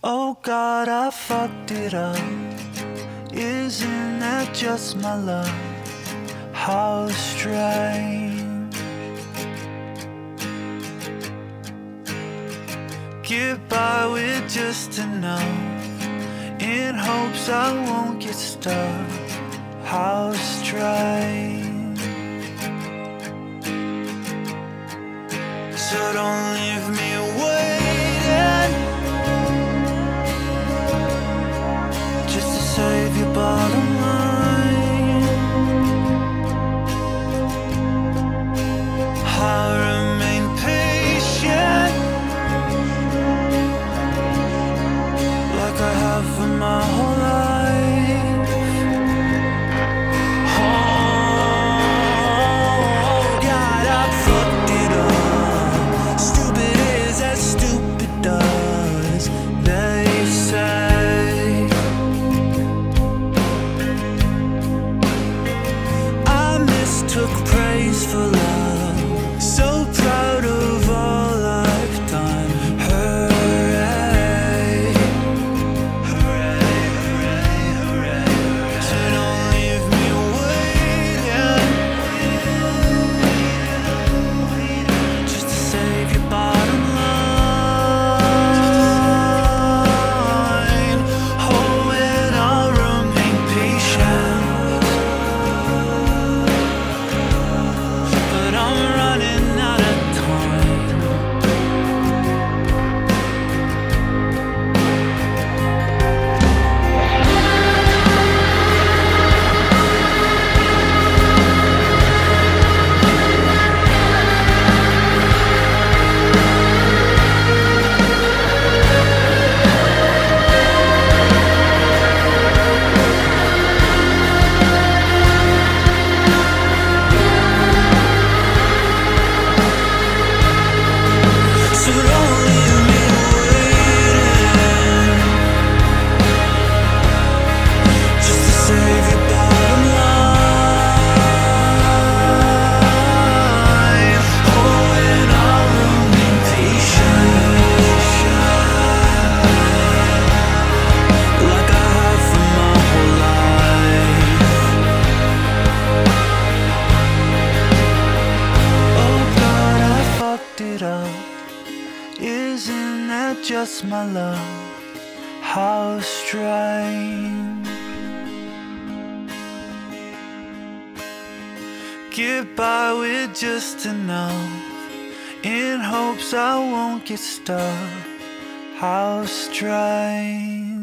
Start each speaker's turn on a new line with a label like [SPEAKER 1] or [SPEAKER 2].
[SPEAKER 1] Oh God, I fucked it up. Isn't that just my luck? How strange. Get by with just enough, in hopes I won't get stuck. How strange. So don't leave me waiting, just to save your bottom line. I'll remain patient, like I have for my whole life. Oh God, I fucked it up. Stupid is as stupid does, they say. I mistook praise for love, so proud of all I've done. Hooray, hooray, hooray, hooray. So don't leave me waiting, just to save your bottom line. Oh, and I'll remain patient, but I'm running out of time. So don't leave me waiting, just to save your bottom line. Oh, and I'll remain patient, like I have for my whole life. Oh God, I fucked it up. Isn't that just my luck? How strange. Get by with just enough, in hopes I won't get stuck. How strange.